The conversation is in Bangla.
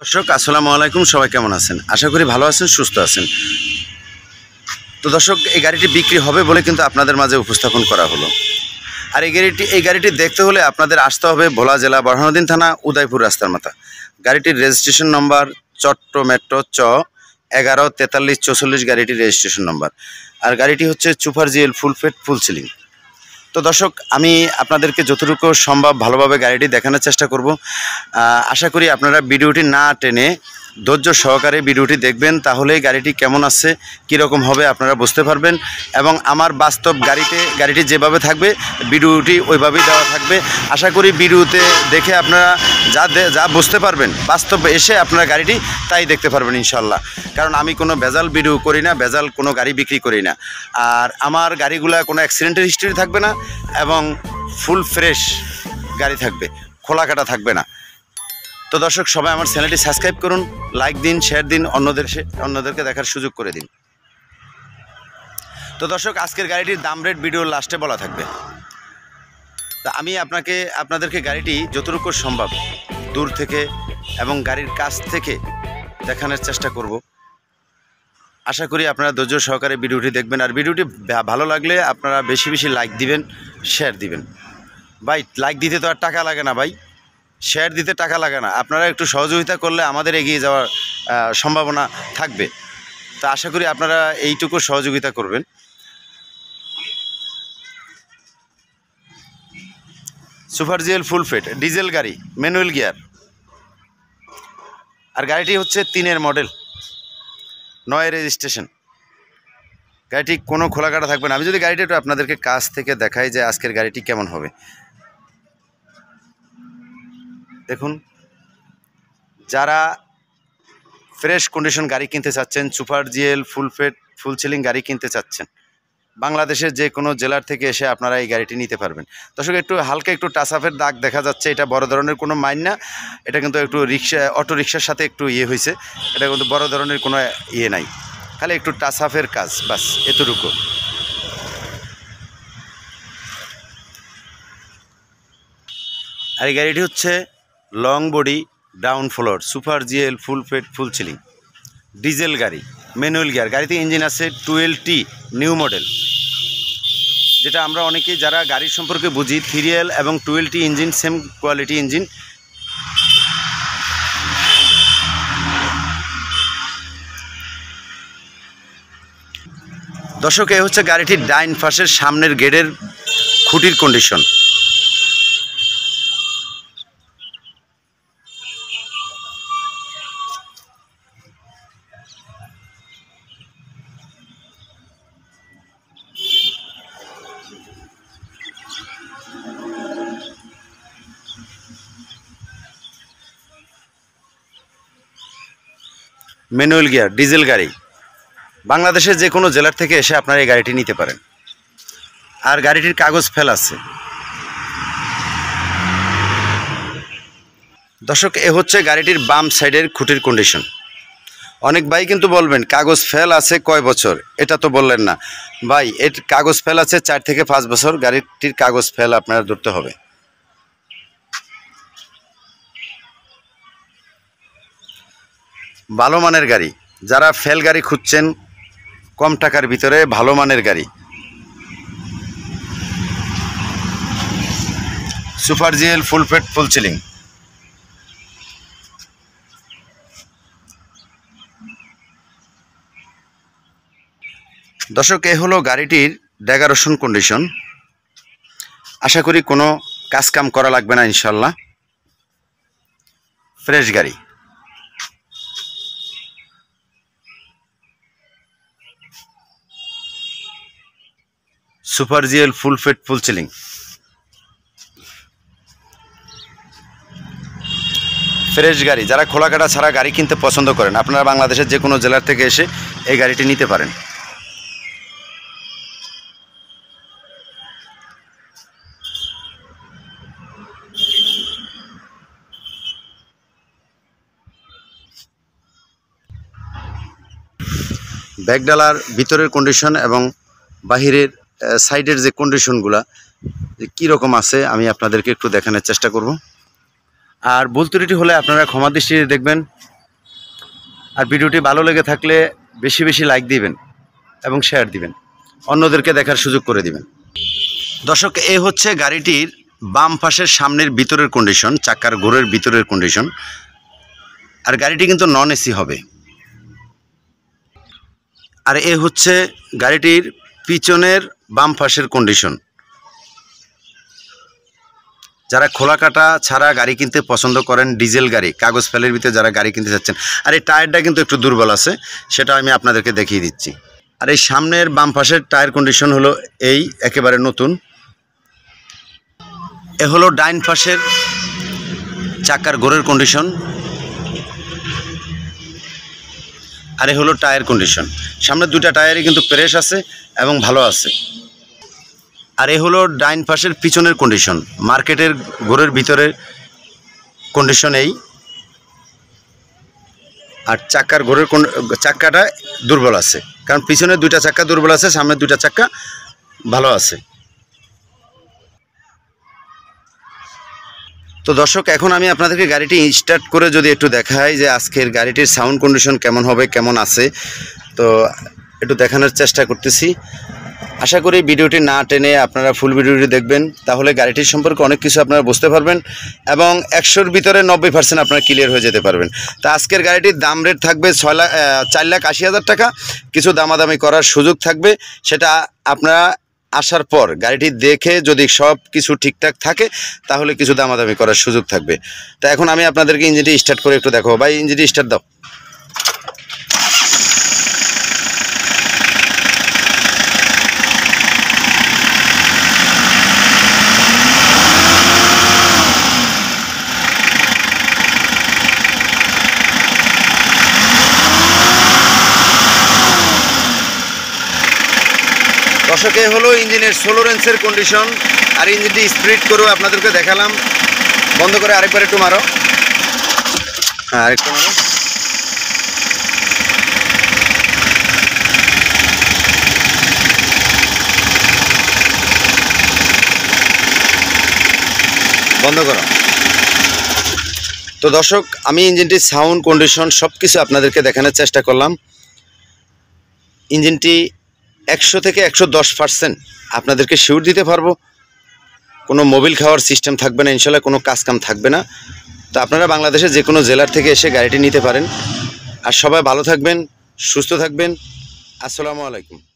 দর্শক আসসালামু আলাইকুম, সবাই কেমন আছেন? আশা করি ভালো আছেন, সুস্থ আছেন। তো দর্শক, এই গাড়িটি বিক্রি হবে বলে কিন্তু আপনাদের মাঝে উপস্থাপন করা হলো। আর এই গাড়িটি দেখতে হলে আপনাদের আসতে হবে ভোলা জেলা বরহানুদ্দিন থানা উদয়পুর রাস্তার মাথা। গাড়িটির রেজিস্ট্রেশন নম্বর চট্ট মেট্রো চ 114344 গাড়িটির রেজিস্ট্রেশন নম্বর। আর গাড়িটি হচ্ছে সুপার জিএল ফুল ফেট ফুল সিলিং। তো দর্শক, আমি আপনাদেরকে যতটুকু সম্ভব ভালোভাবে গাড়িটি দেখানোর চেষ্টা করব। আশা করি আপনারা ভিডিওটি না টেনে ধৈর্য সহকারে ভিডিওটি দেখবেন, তাহলেই গাড়িটি কেমন আছে, কীরকম হবে আপনারা বুঝতে পারবেন। এবং আমার বাস্তব গাড়িটি যেভাবে থাকবে ভিডিওটি ওইভাবেই দেওয়া থাকবে। আশা করি ভিডিওতে দেখে আপনারা যা বুঝতে পারবেন, বাস্তব এসে আপনারা গাড়িটি তাই দেখতে পারবেন ইনশাল্লাহ। কারণ আমি কোনো ভেজাল ভিডিও করি না, ভেজাল কোনো গাড়ি বিক্রি করি না। আর আমার গাড়িগুলো কোনো অ্যাক্সিডেন্টের হিস্ট্রি থাকবে না এবং ফুল ফ্রেশ গাড়ি থাকবে, খোলা কাটা থাকবে না। তো দর্শক, সবাই আমার চ্যানেলটি সাবস্ক্রাইব করুন, লাইক দিন, শেয়ার দিন, অন্যদেরকে দেখার সুযোগ করে দিন। তো দর্শক, আজকের গাড়িটির দাম রেট ভিডিওর লাস্টে বলা থাকবে। তা আমি আপনাদেরকে গাড়িটি যতটুকু সম্ভব দূর থেকে এবং গাড়ির কাছ থেকে দেখানোর চেষ্টা করব। আশা করি আপনারা ধৈর্য সহকারে ভিডিওটি দেখবেন। আর ভিডিওটি ভালো লাগলে আপনারা বেশি বেশি লাইক দিবেন, শেয়ার দিবেন। ভাই, লাইক দিতে তো আর টাকা লাগে না ভাই, শেয়ার দিতে টাকা লাগে না। আপনারা একটু সহযোগিতা করলে আমাদের এগিয়ে যাওয়ার সম্ভাবনা থাকবে। তা আশা করি আপনারা এইটুকু সহযোগিতা করবেন। সুপার জিএল ফুল ফেট ডিজেল গাড়ি, ম্যানুয়াল গিয়ার। আর গাড়িটি হচ্ছে 3-এর মডেল, 9-এর রেজিস্ট্রেশন। গাড়িটি কোনো খোলাকাটা থাকবে না। আমি যদি গাড়িটা একটু আপনাদেরকে কাছ থেকে দেখাই যে আজকের গাড়িটি কেমন হবে, দেখুন। যারা ফ্রেশ কন্ডিশন গাড়ি কিনতে চাচ্ছেন, সুপার জিএল ফুল ফেট ফুল সিলিং গাড়ি কিনতে চাচ্ছেন, বাংলাদেশের যে কোনো জেলার থেকে এসে আপনারা এই গাড়িটি নিতে পারবেন। দর্শক, একটু হালকা একটু টাচআপের দাগ দেখা যাচ্ছে, এটা বড় ধরনের কোনো মাইন না। এটা কিন্তু একটু অটো রিক্সার সাথে একটু হয়েছে। এটা কিন্তু বড় ধরনের কোনো নাই, খালি একটু টাচআপের কাজ, বাস এতটুকু। আর এই গাড়িটি হচ্ছে long body down floor super GL full ফেট ফুল সিলিং ডিজেল গাড়ি, ম্যানুয়াল গিয়ার। গাড়িতে ইঞ্জিন আছে 12T নিউ মডেল, যেটা আমরা অনেকেই যারা গাড়ির সম্পর্কে বুঝি 3L এবং 12T engine same quality engine. দর্শক, এ হচ্ছে গাড়িটির ডাইন পাশের সামনের গেটের খুঁটির কন্ডিশন। ম্যানুয়াল গিয়ার ডিজেল গাড়ি, বাংলাদেশের যে কোনো জেলার থেকে এসে আপনারা এই গাড়িটি নিতে পারেন। আর গাড়িটির কাগজ ফেল আছে। দর্শক, এ হচ্ছে গাড়িটির বাম সাইডের খুঁটির কন্ডিশন। অনেক ভাই কিন্তু বলবেন কাগজ ফেল আছে কয় বছর, এটা তো বললেন না ভাই। এর কাগজ ফেল আছে 4 থেকে 5 বছর। গাড়িটির কাগজ ফেল আপনারা ধরতে হবে। ভালো মানের গাড়ি, যারা ফেল গাড়ি খুঁজছেন কম টাকার ভিতরে ভালো মানের গাড়ি, সুপার জিএল ফুল ফেট ফুল সিলিং। দর্শক, এ হলো গাড়িটির ডেকোরেশন কন্ডিশন। আশা করি কোনো কাজ কাম করা লাগবে না ইনশাল্লাহ। ফ্রেশ গাড়ি। সুপার জিএল ফুল ফেট ফুল সিলিং। ফ্রেশ গাড়ি, যারা খোলাকাটা ছাড়া গাড়ি কিনতে পছন্দ করেন, আপনারা বাংলাদেশের যে কোনো জেলার থেকে এসে এই গাড়িটি নিতে পারেন। ব্যাকডালার ভিতরের কন্ডিশন এবং বাহিরের সাইডের যে কন্ডিশনগুলো কীরকম আছে আমি আপনাদেরকে একটু দেখানোর চেষ্টা করব। আর ভুল ত্রুটি হলে আপনারা ক্ষমা দৃষ্টিতে দেখবেন। আর ভিডিওটি ভালো লেগে থাকলে বেশি বেশি লাইক দিবেন এবং শেয়ার দিবেন, অন্যদেরকে দেখার সুযোগ করে দিবেন। দর্শক, এ হচ্ছে গাড়িটির বাম পাশের সামনের ভিতরের কন্ডিশন, চাকার ঘোরের ভিতরের কন্ডিশন। আর গাড়িটি কিন্তু নন এসি হবে। আর এ হচ্ছে গাড়িটির পিছনের বাম পাশের কন্ডিশন। যারা খোলা কাটা ছাড়া গাড়ি কিনতে পছন্দ করেন, ডিজেল গাড়ি, কাগজ ফেলের ভিতরে যারা গাড়ি কিনতে চাচ্ছেন, আর এই টায়ারটা কিন্তু একটু দুর্বল আছে, সেটা আমি আপনাদেরকে দেখিয়ে দিচ্ছি। আর এই সামনের বাম পাশের টায়ার কন্ডিশন হলো এই একেবারে নতুন। এ হলো ডাইন পাশের চাকার ঘোরের কন্ডিশন। আর এ হলো টায়ার কন্ডিশন। সামনের দুটা টায়ারই কিন্তু ফ্রেশ আছে এবং ভালো আছে। আর এ হলো ডাইন পাশের পিছনের কন্ডিশন, মার্কেটের ঘোরের ভিতরের কন্ডিশন এই। আর চাকার ঘোরের চাক্কাটা দুর্বল আছে, কারণ পিছনের দুইটা চাক্কা দুর্বল আছে, সামনের দুইটা চাক্কা ভালো আছে। তো দর্শক, এখন আমি আপনাদেরকে গাড়িটি স্টার্ট করে যদি একটু দেখাই যে আজকের গাড়িটির সাউন্ড কন্ডিশন কেমন হবে, কেমন আছে, তো একটু দেখানোর চেষ্টা করতেছি। আশা করি ভিডিওটি না টেনে আপনারা ফুল ভিডিওটি দেখবেন, তাহলে গাড়িটির সম্পর্কে অনেক কিছু আপনারা বুঝতে পারবেন এবং 100-র ভিতরে 90% আপনারা ক্লিয়ার হয়ে যেতে পারবেন। তো আজকের গাড়িটির দাম রেট থাকবে 4,80,000 টাকা। কিছু দামাদামি করার সুযোগ থাকবে, সেটা আপনারা আসার পর গাড়িটি দেখে যদি সব কিছু ঠিকঠাক থাকে তাহলে কিছু দামাদামি করার সুযোগ থাকবে। তো এখন আমি আপনাদেরকে ইঞ্জিনটি স্টার্ট করে একটু দেখো। ভাই, ইঞ্জিনটি স্টার্ট দাও। দর্শক, এ হলো ইঞ্জিনের 16 রেঞ্জের কন্ডিশন। আর ইঞ্জিনটি স্পিড করেও আপনাদেরকে দেখালাম। বন্ধ করে আরেকবার একটু মারো। হ্যাঁ, আরেকটু মারো। বন্ধ করো। তো দর্শক, আমি ইঞ্জিনটির সাউন্ড কন্ডিশন সব কিছু আপনাদেরকে দেখানোর চেষ্টা করলাম। ইঞ্জিনটি 100 থেকে 110% আপনাদেরকে শিওর দিতে পারবো। কোনো মোবিল খাওয়ার সিস্টেম থাকবে না, ইনশাল্লাহ কোনো কাজকাম থাকবে না। তো আপনারা বাংলাদেশের যে কোনো জেলার থেকে এসে গাড়িটি নিতে পারেন। আর সবাই ভালো থাকবেন, সুস্থ থাকবেন। আসসালামু আলাইকুম।